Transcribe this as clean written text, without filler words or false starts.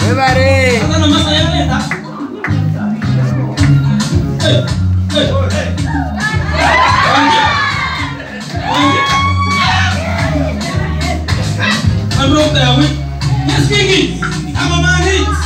Bebare. Hasta nomás allá aprieta. I'm broke there, we. Yes, Kiki. I'm a man.